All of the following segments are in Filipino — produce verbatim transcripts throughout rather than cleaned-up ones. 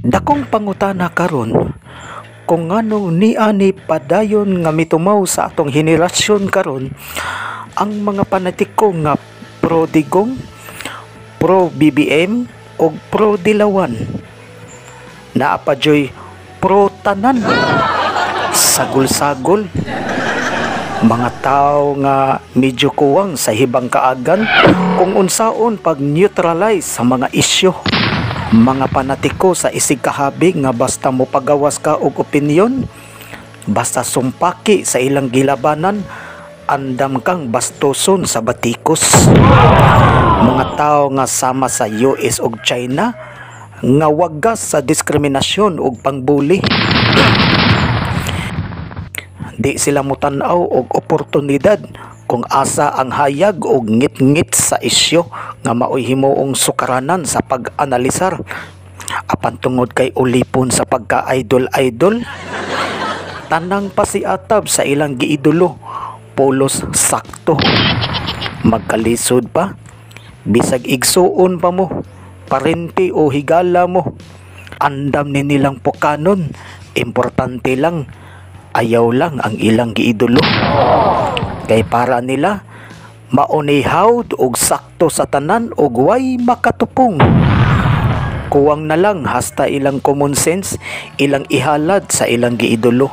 Dakong pangutana karon kung nganong niani padayon nga mitumaw sa atong henerasyon karon ang mga panatiko nga pro digong, pro B B M o pro dilawan. Naa pa joy pro tanan. Sagol-sagol. Mga tao nga medyo kuwang sa hibang kaagan kung unsaon pag-neutralize sa mga isyu. Mga panatiko sa isig kahabi nga basta mo pagawas ka og opinyon, basta sumpaki sa ilang gilabanan, andam kang bastoson sa batikos. Mga tao nga sama sa U S ug China nga wagas sa diskriminasyon ug pangbuli. Di sila mutanaw og oportunidad kung asa ang hayag og ngit-ngit sa isyu nga maoy himuong sukaranan sa pag-analisar apan tungod kay ulipon sa pagka-idol-idol. Tanang pasiatab sa ilang giidolo pulos sakto. Magkalisod pa bisag igsuon pa mo, parente o higala mo, andam ni nilang pukanon, importante lang ayaw lang ang ilang giidolo. Kay para nila maunihawd og sakto sa tanan og way makatupong. Kuwang na lang hasta ilang common sense ilang ihalad sa ilang giidolo.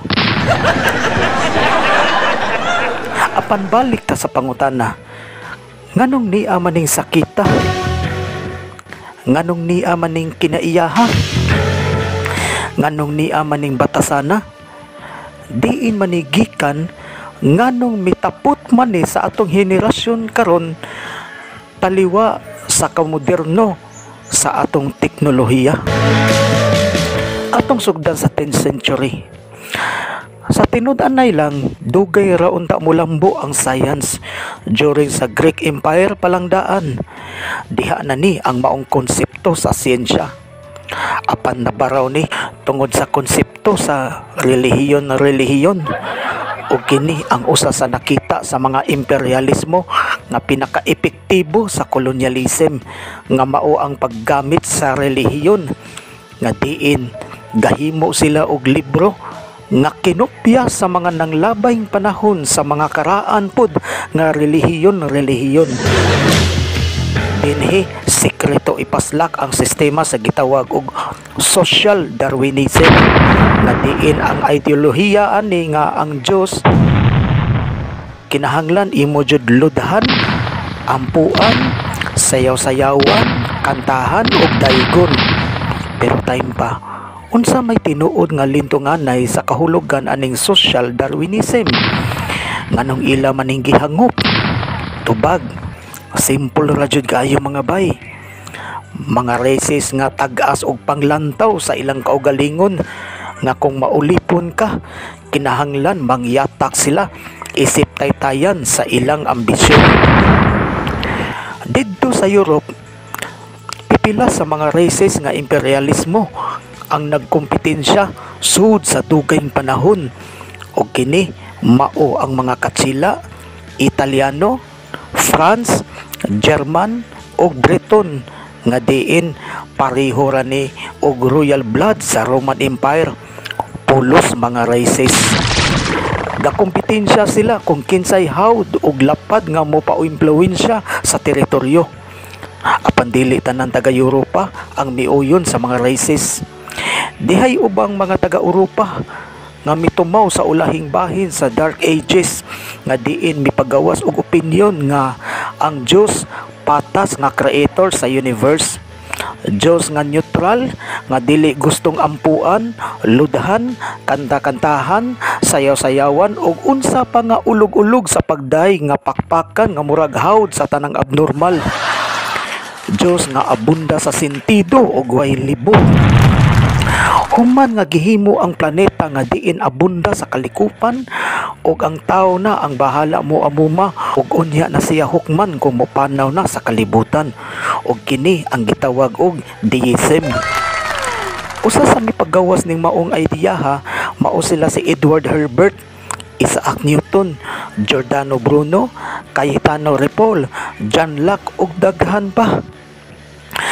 Apan balik ta sa pangutana, nganong niya maning sakita? Nganong niya maning kinaiyaha? Nganong niya maning batasana? Diin manigikan nganong mitapot man ni sa atong henerasyon karon taliwa sa kamoderno sa atong teknolohiya. Atong sugdan sa tenth century. Sa tinud-anay lang, dugay ra unta molambo ang science during sa Greek Empire palangdaan. Diha na ni ang maong konsepto sa siyensya. Apan nabaraw ni tungod sa konsepto sa relihiyon-relihiyon. O kini ang usa sa nakita sa mga imperialismo nga pinaka-epektibo sa kolonyalism nga mao ang paggamit sa relihiyon nga diin gahimo sila og libro nga kinopya sa mga nanglabayng panahon sa mga karaan pod nga relihiyon-relihiyon. Dinhi sekreto ipaslak ang sistema sa gitawag og social Darwinism nga diin ang ideolohiya ani nga ang Dios kinahanglan imo jud ludhan, ampuan, sayaw-sayawan, kantahan ug daygon. Pero time pa, unsa may tinuod nga lintunganay sa kahulugan aning social Darwinism? Nganong ila maning gihangop? Tubag, simple ra jud kaayo mga bay. Mga races nga tag-as og panglantaw sa ilang kaugalingon nga kung maulipon ka, kinahanglan mangyatak sila isip taytayan sa ilang ambisyon. Didto sa Europe, pipila sa mga races nga imperialismo ang nagkompetensya sud sa dugayng panahon o kini mao ang mga Katsila, Italiano, France, German o Breton nga diin pareho ra ni og royal blood sa Roman Empire, pulos mga races. Gakompetensya sila kung kinsay hawd og lapad nga mo pa-impluwensya sa teritoryo. Apan dili tanan taga Europa ang miuyon sa mga races. Dihay ubang mga taga Europa nga mitumaw sa ulahing bahin sa Dark Ages nga diin mipagawas og opinyon nga ang Dios patas nga creator sa universe. Diyos nga neutral, nga dili gustong ampuan, ludhan, kanta-kantahan, sayaw-sayawan ug unsa pa nga ulog-ulog sa pagday nga pakpakan nga murag hawd sa tanang abnormal. Diyos nga abunda sa sentido ug way libog. Human nga gihimo ang planeta nga diin abunda sa kalikupan ug ang tao na ang bahala mo amuma ug unya na siya hukman kung mopanaw na sa kalibutan ug kini ang gitawag og deism. Usa sa mipagawas ning maong ideya mao sila si Edward Herbert, Isaac Newton, Giordano Bruno, Cayetano Ripoll, John Locke ug daghan pa.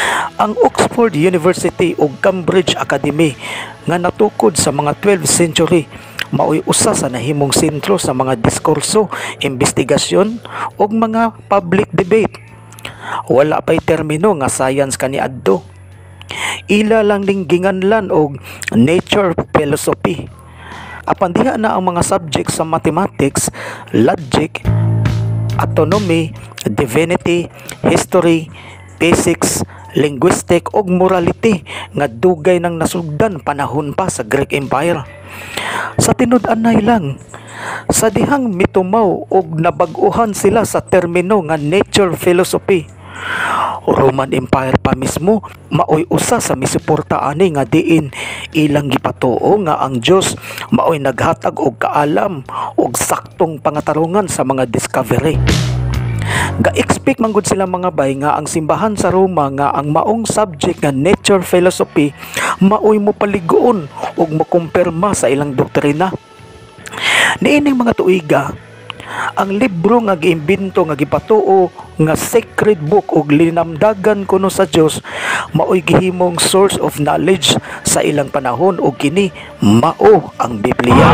Ang Oxford University ug Cambridge Academy nga natukod sa mga twelfth century maoy usa sa nahimong sentro sa mga diskurso, investigasyon ug mga public debate. Wala pay termino nga science kaniadto. Ila lang ning ginganlan og nature philosophy. Apan diha na ang mga subjects sa mathematics, logic, astronomy, divinity, history, physics, linguistic ug morality nga dugay nang nasugdan panahon pa sa Greek Empire. Sa tinud-anay lang, sa dihang mitumaw og nabag-uhan sila sa termino nga nature philosophy, Roman Empire pa mismo maoy usa sa misuporta ani nga diin ilang gipatuo nga ang Dios maoy naghatag og kaalam og saktong pangatarungan sa mga discovery. Ga-expect man gud sila mga bay nga ang simbahan sa Roma nga ang maong subject nga nature philosophy maoy mo paliguon ug makumpirma sa ilang doktrina. Niining mga tuiga, ang libro nga giimbento nga gipatuo nga sacred book ug linamdagan kuno sa Dios maoy gihimong source of knowledge sa ilang panahon ug kini mao ang Biblia.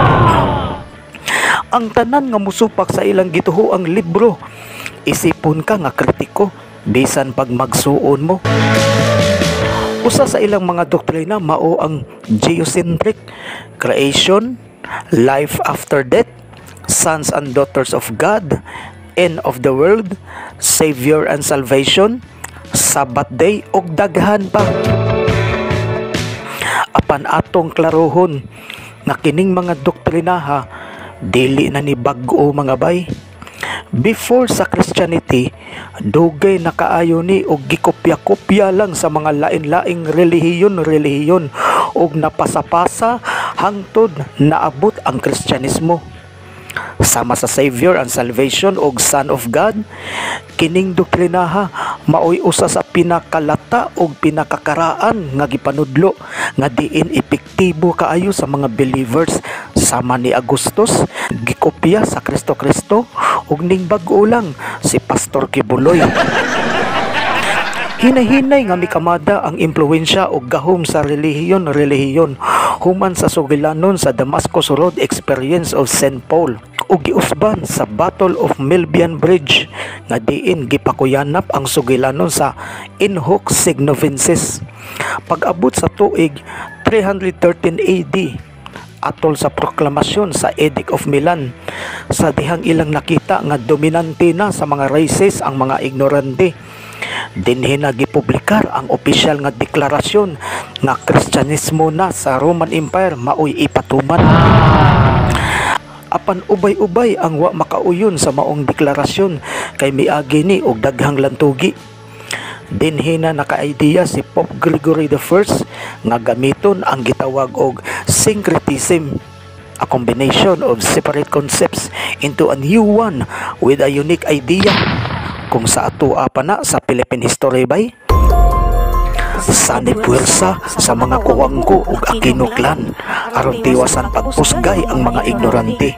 Ang tanan nga musupak sa ilang gituoang libro, isipon ka nga kritiko bisan pag magsuon mo. Usa sa ilang mga doktrina mao ang geocentric, creation, life after death, sons and daughters of God, end of the world, Savior and salvation, Sabbath day ug daghan pa. Apan atong klarohon nga kining mga doktrina ha dili na ni bag-o mga bay. Before sa Christianity, dugay nakaayo ni og gikopya-kopya lang sa mga lain-laing relihiyon-relihiyon og napasapasa hangtod naabot ang Kristyanismo. Sama sa Savior and salvation og Son of God, kining doktrinaha maoy usa sa pinakalata og pinakakaraan nga gipanudlo nga diin epektibo kaayo sa mga believers. Sama ni Agustus, gikopya sa Kristo Kristo ug ning bag-o lang si Pastor Kibuloy. Hinahinay nga mikamada ang impluwensya og gahom sa relihiyon-relihiyon human sa sugilanon sa Damascus Road Experience of Saint Paul ug giusban sa Battle of Milvian Bridge nga diin gipakuyanap ang sugilanon sa In Hoc Signovensis. Pag-abot sa tuig three thirteen A D atol sa proklamasyon sa Edict of Milan, sa dihang ilang nakita nga dominante na sa mga races ang mga ignorante, dinhi na gipublikar ang opisyal nga deklarasyon nga Kristyanismo na sa Roman Empire maoy ipatuman. Apan ubay-ubay ang wa makauyon sa maong deklarasyon kay miagi ni og daghang lantugi. Dinhi na naka-idea si Pope Gregory the First nga gamiton ang gitawag og syncretism, a combination of separate concepts into a new one with a unique idea. Kung sa atoa pa na sa Philippine history bay, sanay puwersa sa mga kuwangko ug Aquino clan aron tiwasan pagpusgay ang mga ignorante.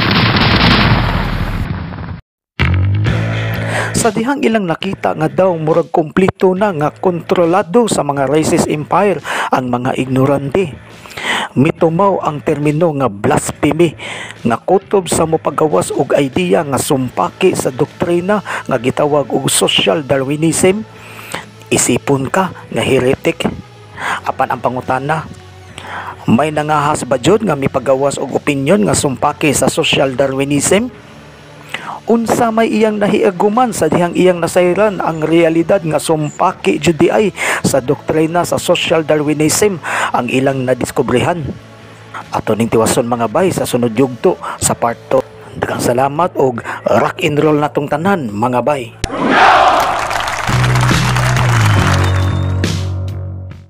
Sa dihang ilang nakita nga daw murag kompleto na nga kontrolado sa mga racist empire ang mga ignorante, mitumaw ang termino nga blasphemy nga kutob sa mopagawas og idea nga sumpaki sa doktrina nga gitawag og social Darwinism. Isipon ka nga heretic. Apan ang pangutana, may nangahas ba jud nga mipagawas og opinyon nga sumpaki sa social Darwinism? Unsa may iyang nahiaguman sa dihang iyang nasayran ang realidad nga sumpaki jud di ay sa doktrina sa social Darwinism ang ilang nadiskobrehan. Ato ning tiwason mga bay sa sunod yugto sa part two. Daghang salamat og rock and roll natong tanan mga bay.